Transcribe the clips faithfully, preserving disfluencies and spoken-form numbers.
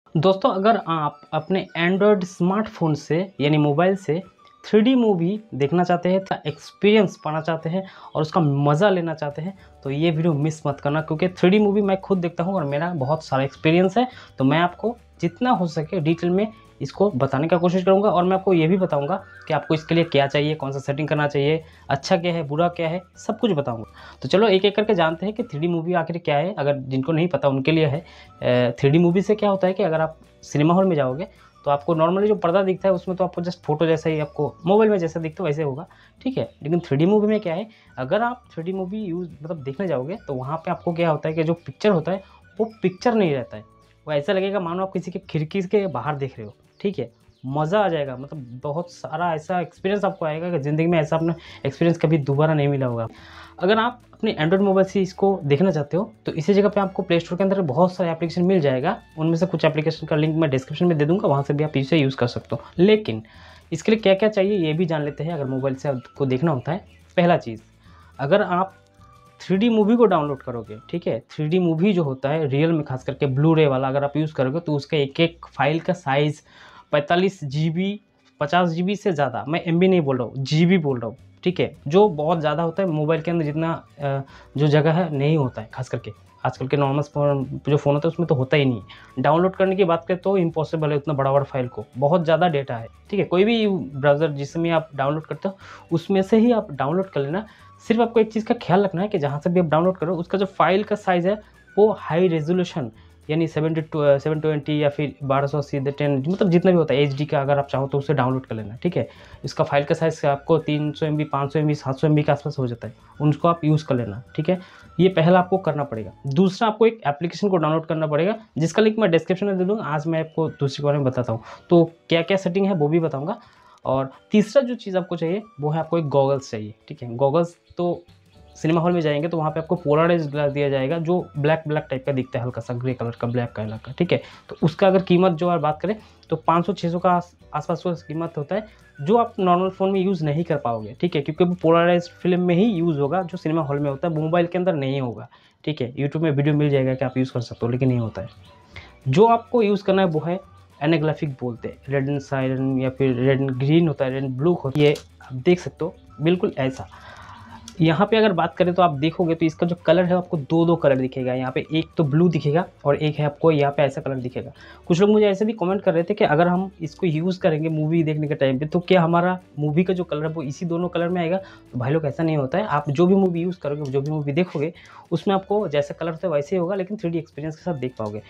दोस्तों अगर आप अपने एंड्रॉयड स्मार्टफोन से यानी मोबाइल से थ्री डी मूवी देखना चाहते हैं, एक्सपीरियंस पाना चाहते हैं और उसका मज़ा लेना चाहते हैं तो ये वीडियो मिस मत करना, क्योंकि थ्री डी मूवी मैं खुद देखता हूँ और मेरा बहुत सारा एक्सपीरियंस है। तो मैं आपको जितना हो सके डिटेल में इसको बताने का कोशिश करूँगा और मैं आपको ये भी बताऊँगा कि आपको इसके लिए क्या चाहिए, कौन सा सेटिंग करना चाहिए, अच्छा क्या है, बुरा क्या है, सब कुछ बताऊँगा। तो चलो एक एक करके जानते हैं कि थ्री डी मूवी आखिर क्या है। अगर जिनको नहीं पता उनके लिए है। थ्री डी मूवी से क्या होता है कि अगर आप सिनेमा हॉल में जाओगे तो आपको नॉर्मली जो पर्दा दिखता है उसमें तो आपको जस्ट फोटो जैसा ही, आपको मोबाइल में जैसा दिखता है वैसे होगा, ठीक है। लेकिन थ्री डी मूवी में क्या है, अगर आप थ्री डी मूवी यूज़ मतलब देखने जाओगे तो वहाँ पे आपको क्या होता है कि जो पिक्चर होता है वो पिक्चर नहीं रहता है, वो ऐसा लगेगा मानो आप किसी के खिड़की के बाहर देख रहे हो, ठीक है। मज़ा आ जाएगा, मतलब बहुत सारा ऐसा एक्सपीरियंस आपको आएगा कि ज़िंदगी में ऐसा अपना एक्सपीरियंस कभी दोबारा नहीं मिला होगा। अगर आप अपने एंड्रॉयड मोबाइल से इसको देखना चाहते हो तो इसी जगह पे आपको प्ले स्टोर के अंदर बहुत सारे एप्लीकेशन मिल जाएगा। उनमें से कुछ एप्लीकेशन का लिंक मैं डिस्क्रिप्शन में दे दूंगा, वहाँ से भी आप इसे यूज़ कर सकते हो। लेकिन इसके लिए क्या क्या चाहिए ये भी जान लेते हैं। अगर मोबाइल से आपको देखना होता है, पहला चीज़, अगर आप थ्री डी मूवी को डाउनलोड करोगे, ठीक है, थ्री डी मूवी जो होता है रियल में, खास करके ब्लू रे वाला अगर आप यूज़ करोगे तो उसका एक एक फाइल का साइज़ पैंतालीस जी बी, पचास जी बी से ज़्यादा, मैं एम बी नहीं बोल रहा हूँ, जी बी बोल रहा हूँ, ठीक है, जो बहुत ज़्यादा होता है। मोबाइल के अंदर जितना जो जगह है नहीं होता है, खास करके आजकल के नॉर्मल फ़ोन जो फ़ोन होता है उसमें तो होता ही नहीं है। डाउनलोड करने की बात करें तो इम्पॉसिबल है उतना बड़ा बड़ा फाइल को, बहुत ज़्यादा डेटा है, ठीक है। कोई भी ब्राउज़र जिसमें आप डाउनलोड करते हो उसमें से ही आप डाउनलोड कर लेना। सिर्फ आपको एक चीज़ का ख्याल रखना है कि जहाँ से भी आप डाउनलोड करो उसका जो फाइल का साइज़ है वो हाई रेजोल्यूशन यानी सेवेंटी टू सेवन ट्वेंटी या फिर बारह सौ अस्सी टेन, मतलब जितना भी होता है एच डी का, अगर आप चाहो तो उसे डाउनलोड कर लेना, ठीक है। इसका फाइल का साइज़ आपको तीन सौ एम बी, पाँच सौ एम बी, सात सौ एम बी के आसपास हो जाता है, उनको आप यूज़ कर लेना, ठीक है। ये पहला आपको करना पड़ेगा। दूसरा, आपको एक एप्लीकेशन को डाउनलोड करना पड़ेगा जिसका लिंक मैं डिस्क्रिप्शन में दे दूँगा। आज मैं आपको दूसरे के बारे में बताता हूँ, तो क्या क्या सेटिंग है वो भी बताऊँगा। और तीसरा जो चीज़ आपको चाहिए वो है, आपको एक गॉगल्स चाहिए, ठीक है। गॉगल्स तो सिनेमा हॉल में जाएंगे तो वहाँ पे आपको पोलराइज ग्लास दिया जाएगा जो ब्लैक ब्लैक टाइप का दिखता है, हल्का सा ग्रे कलर का, ब्लैक कलर का, ठीक है। तो उसका अगर कीमत जो आप बात करें तो पाँच सौ छः सौ का आसपास का कीमत होता है, जो आप नॉर्मल फ़ोन में यूज़ नहीं कर पाओगे, ठीक है, क्योंकि वो पोलराइज फिल्म में ही यूज़ होगा जो सिनेमा हॉल में होता है, मोबाइल के अंदर नहीं होगा, ठीक है। यूट्यूब में वीडियो मिल जाएगा कि आप यूज़ कर सकते हो, लेकिन नहीं होता है। जो आपको यूज़ करना है वो है एनाग्राफिक बोलते हैं, रेड एंड साइरन या फिर रेड एंड ग्रीन होता है, रेड एंड ब्लू होता है, ये आप देख सकते हो बिल्कुल ऐसा। यहाँ पे अगर बात करें तो आप देखोगे तो इसका जो कलर है आपको दो दो कलर दिखेगा। यहाँ पे एक तो ब्लू दिखेगा और एक है आपको यहाँ पे ऐसा कलर दिखेगा। कुछ लोग मुझे ऐसे भी कमेंट कर रहे थे कि अगर हम इसको यूज़ करेंगे मूवी देखने के टाइम पे तो क्या हमारा मूवी का जो कलर है वो इसी दोनों कलर में आएगा। तो भाई लोग ऐसा नहीं होता है। आप जो भी मूवी यूज़ करोगे, जो भी मूवी देखोगे उसमें आपको जैसा कलर होता है वैसे ही होगा, लेकिन थ्री डी एक्सपीरियंस के साथ देख पाओगे।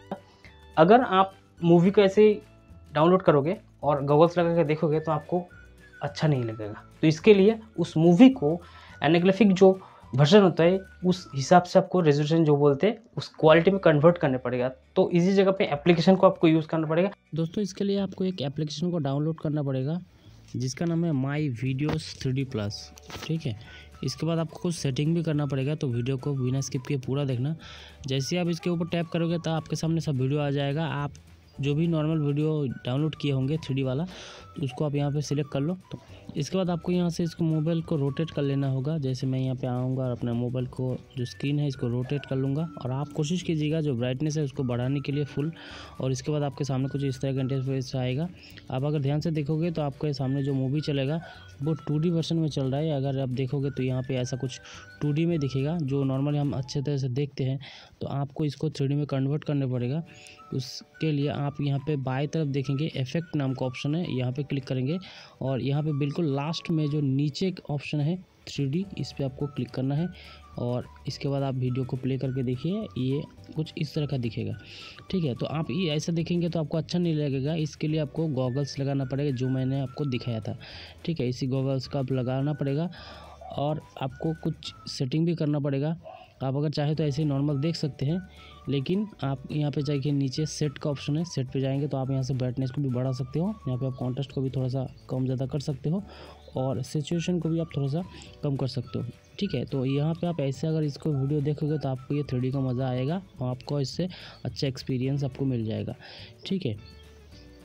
अगर आप मूवी को ऐसे डाउनलोड करोगे और गॉगल्स लगा के देखोगे तो आपको अच्छा नहीं लगेगा। तो इसके लिए उस मूवी को एनाग्राफिक जो वर्जन होता है उस हिसाब से आपको रेजोल्यूशन जो बोलते हैं उस क्वालिटी में कन्वर्ट करने पड़ेगा। तो इसी जगह पे एप्लीकेशन को आपको यूज़ करना पड़ेगा। दोस्तों इसके लिए आपको एक एप्लीकेशन को डाउनलोड करना पड़ेगा जिसका नाम है my videos three D plus, ठीक है। इसके बाद आपको कुछ सेटिंग भी करना पड़ेगा, तो वीडियो को बिना स्किप किए पूरा देखना। जैसे आप इसके ऊपर टैप करोगे तो आपके सामने सब वीडियो आ जाएगा। आप जो भी नॉर्मल वीडियो डाउनलोड किए होंगे थ्री डी वाला तो उसको आप यहाँ पे सिलेक्ट कर लो। तो इसके बाद आपको यहाँ से इसको मोबाइल को रोटेट कर लेना होगा। जैसे मैं यहाँ पे आऊँगा और अपने मोबाइल को जो स्क्रीन है इसको रोटेट कर लूँगा और आप कोशिश कीजिएगा जो ब्राइटनेस है उसको बढ़ाने के लिए फुल। और इसके बाद आपके सामने कुछ इस तरह का इंटरफेस आएगा। आप अगर ध्यान से देखोगे तो आपके सामने जो मूवी चलेगा वो टू डी वर्जन में चल रहा है। अगर आप देखोगे तो यहाँ पे ऐसा कुछ टू डी में दिखेगा जो नॉर्मली हम अच्छे तरह से देखते हैं, तो आपको इसको थ्री डी में कन्वर्ट करने पड़ेगा। उसके लिए आप यहाँ पे बाएं तरफ देखेंगे इफेक्ट नाम का ऑप्शन है, यहाँ पे क्लिक करेंगे और यहाँ पे बिल्कुल लास्ट में जो नीचे ऑप्शन है थ्री डी, इस पर आपको क्लिक करना है। और इसके बाद आप वीडियो को प्ले करके देखिए, ये कुछ इस तरह का दिखेगा, ठीक है। तो आप ये ऐसा देखेंगे तो आपको अच्छा नहीं लगेगा। इसके लिए आपको गॉगल्स लगाना पड़ेगा जो मैंने आपको दिखाया था, ठीक है। इसी गॉगल्स का आप लगाना पड़ेगा और आपको कुछ सेटिंग भी करना पड़ेगा। आप अगर चाहे तो ऐसे ही नॉर्मल देख सकते हैं, लेकिन आप यहाँ पे जाइए, नीचे सेट का ऑप्शन है, सेट पे जाएंगे तो आप यहाँ से ब्राइटनेस को भी बढ़ा सकते हो। यहाँ पे आप कॉन्ट्रास्ट को भी थोड़ा सा कम ज़्यादा कर सकते हो और सिचुएशन को भी आप थोड़ा सा कम कर सकते हो, ठीक है। तो यहाँ पे आप ऐसे अगर इसको वीडियो देखोगे तो आपको ये थ्री डी का मज़ा आएगा और आपको इससे अच्छा एक्सपीरियंस आपको मिल जाएगा, ठीक है।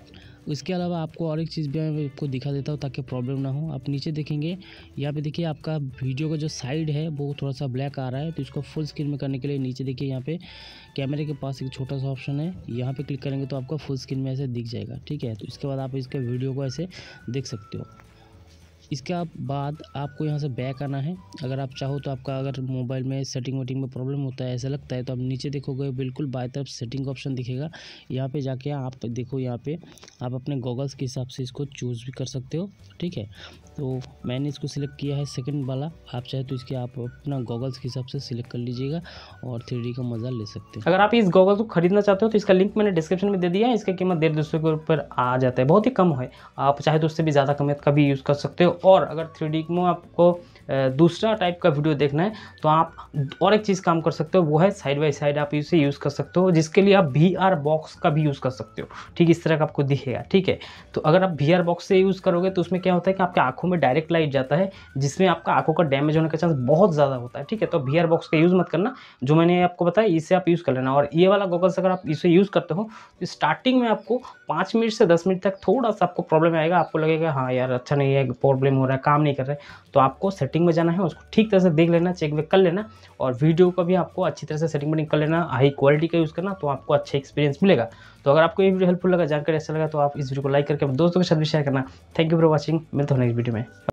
इसके अलावा आपको और एक चीज़ भी मैं आपको दिखा देता हूँ ताकि प्रॉब्लम ना हो। आप नीचे देखेंगे, यहाँ पे देखिए आपका वीडियो का जो साइड है वो थोड़ा सा ब्लैक आ रहा है, तो इसको फुल स्क्रीन में करने के लिए नीचे देखिए यहाँ पे कैमरे के पास एक छोटा सा ऑप्शन है, यहाँ पे क्लिक करेंगे तो आपका फुल स्क्रीन में ऐसे दिख जाएगा। ठीक है, तो इसके बाद आप इसके वीडियो को ऐसे देख सकते हो। इसके बाद आपको यहाँ से बैक आना है। अगर आप चाहो तो आपका अगर मोबाइल में सेटिंग वेटिंग में प्रॉब्लम होता है ऐसा लगता है, तो आप नीचे देखोगे बिल्कुल बाएं तरफ सेटिंग का ऑप्शन दिखेगा। यहाँ पे जाके आप देखो, यहाँ पे आप अपने गॉगल्स के हिसाब से इसको चूज़ भी कर सकते हो। ठीक है, तो मैंने इसको सिलेक्ट किया है सेकंड वाला। आप चाहे तो इसके आप अपना गॉगल्स के हिसाब से सिलेक्ट कर लीजिएगा और थ्री डी का मज़ा ले सकते हैं। अगर आप इस गॉगल्स को खरीदना चाहते हो तो इसका लिंक मैंने डिस्क्रिप्शन में दे दिया है। इसकी कीमत डेढ़ दो सौ के ऊपर आ जाता है, बहुत ही कम है। आप चाहे तो उससे भी ज़्यादा कीमत का भी यूज़ कर सकते हो। और अगर थ्री डी में आपको दूसरा टाइप का वीडियो देखना है तो आप और एक चीज़ काम कर सकते हो, वो है साइड बाय साइड आप इसे यूज़ कर सकते हो, जिसके लिए आप वी आर बॉक्स का भी यूज़ कर सकते हो। ठीक, इस तरह का आपको दिखेगा। ठीक है, तो अगर आप वी आर बॉक्स से यूज़ करोगे तो उसमें क्या होता है कि आपके आंखों में डायरेक्ट लाइट जाता है, जिसमें आपका आंखों का डैमेज होने का चांस बहुत ज़्यादा होता है। ठीक है, तो वी आर बॉक्स का यूज़ मत करना, जो मैंने आपको बताया इसे आप यूज़ कर लेना। और ये वाला गॉगल्स अगर आप इसे यूज़ करते हो तो स्टार्टिंग में आपको पाँच मिनट से दस मिनट तक थोड़ा सा आपको प्रॉब्लम आएगा, आपको लगेगा हाँ यार अच्छा नहीं है, प्रॉब्लम हो रहा है, काम नहीं कर रहा है। तो आपको सेटिंग में जाना है, उसको ठीक तरह से देख लेना, चेक वेक कर लेना, और वीडियो का भी आपको अच्छी तरह से सेटिंग वेटिंग कर लेना, हाई क्वालिटी का यूज़ करना, तो आपको अच्छा एक्सपीरियंस मिलेगा। तो अगर आपको ये वीडियो हेल्पफुल लगा, जानकारी अच्छा लगा, तो आप इस वीडियो को लाइक करके दोस्तों के साथ भी शेयर करना। थैंक यू फॉर वॉचिंग, मिलते हैं नेक्स्ट वीडियो में।